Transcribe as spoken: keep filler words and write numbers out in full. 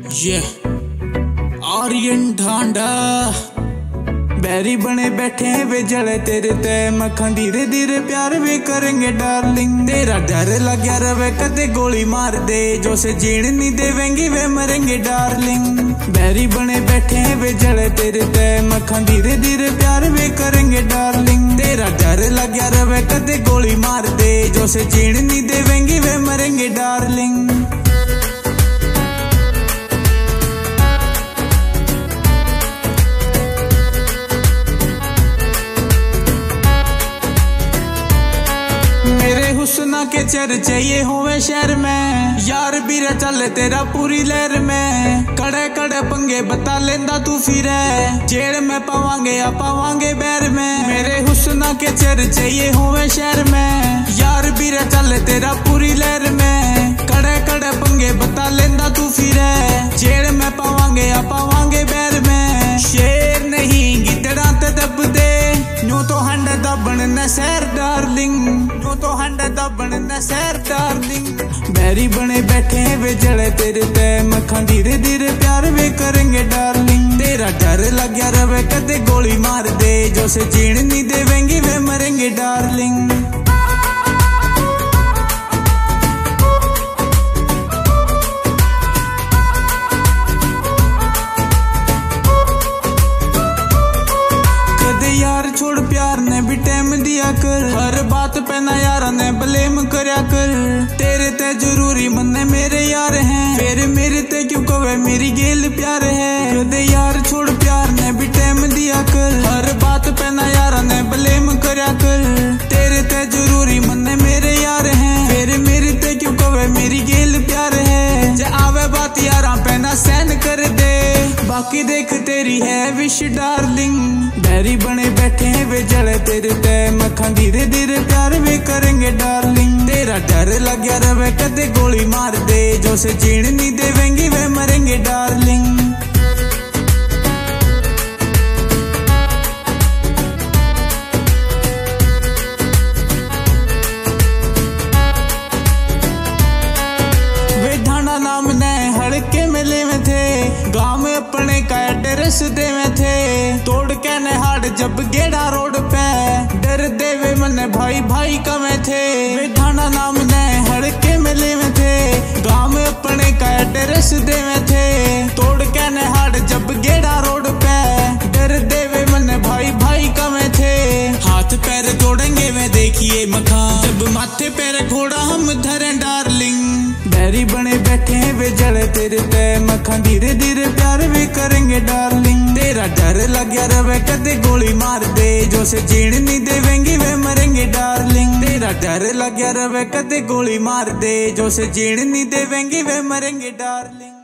ये आर्यन ढांडा बैरी बने बैठे हैं वे जड़े तेरे तय मखन धीरे धीरे प्यार भी करेंगे डार्लिंग। तेरा डर लग गया रवे कदे गोली मार दे जो से जीण नहीं देवेंगे वे मरेंगे डार्लिंग। बैरी बने बैठे हैं वे जड़े तेरे तय मखन धीरे धीरे प्यार भी करेंगे डार्लिंग। तेरा डर लग गया रवे कदे गोली मार दे जो से जीण नहीं देवेंगे वे मरेंगे डार्लिंग। मेरे हुस्ना के चर्चे ये हुए शहर में यार बीरा चले तेरा पूरी लहर में। कड़े कड़े पंगे बता लेंदा तू फिर जेड़ में पावांगे या पावांगे बैर में। मेरे हुस्ना के चर्चे ये हुए शहर में यार बीरा चले तेरा पूरी लहर में। कड़े कड़े पंगे बता लेंदा तू फिर जेड़ में पावांगे या पावांगे बैर में। शेर नहीं गिदड़ा ते दब दे न्यू तो हंड दबन न सैर डार्लिंग। न्यू तो हंड दबन न सैर डार्लिंग। बैरी बने बैठे हैं वे जड़े तेरे तय मखन धीरे धीरे प्यार वे करेंगे डार्लिंग। तेरा डर लग गया रवे कदे गोली मार दे जो से जीण नहीं देवेंगे वे मरेंगे डार्लिंग। यार छोड़ प्यार ने भी टाइम दिया कर हर बात पे ना यार ने ब्लेम करया कर। तेरे ते जरूरी मन मेरे यार हैं फिर मेरे ते क्यों कवे मेरी गेल प्यार है। कदे यार छोड़ प्यार ने भी टाइम दिया कर हर बात पे ना यार ने ब्लेम करया कर। तेरे ते जरूरी मन मेरे यार हैं फिर मेरे ते क्यों कवे मेरी गेल प्यार है। जे आवे बात यारा पे ना सहन कर दे बाकी देख तेरी है विश डार्लिंग। बैरी बने बैठे हैं वे जड़े तेरे तय मखन धीरे धीरे प्यार भी करेंगे डार्लिंग। तेरा डर लग गया रवे कदे गोली मार दे जो से जीण नहीं देवेंगे वे मरेंगे डार्लिंग। वे ढांडा नाम ने हड़के मेले में थे गांव में अपने का एड्रेस दे में थे। तोड़ के नहाड़ जब गेड़ा रोड पे डर देवे मन भाई भाई कमे थे। वे ढांडा नाम ने हड़के मेले में थे गांव में अपने का एड्रेस दे में थे। तोड़ के नहाड़ जब गेड़ा रोड पे डर देवे मन भाई भाई कमे थे। हाथ पैर जोड़ेंगे वे देखिए मखान जब माथे पैर घोड़ा हम धरें डार्लिंग। बैरी बने बैठे हैं वे जड़े तेरे तय मखन धीरे धीरे प्यार भी करेंगे डार्लिंग। तेरा डर लग गया रवे कदे गोली मार दे जो से जीण नहीं देवेंगे वे मरेंगे डार्लिंग। तेरा डर लग गया रवे कदे गोली मार दे जो से जीण नहीं देवेंगे वे मरेंगे डार्लिंग।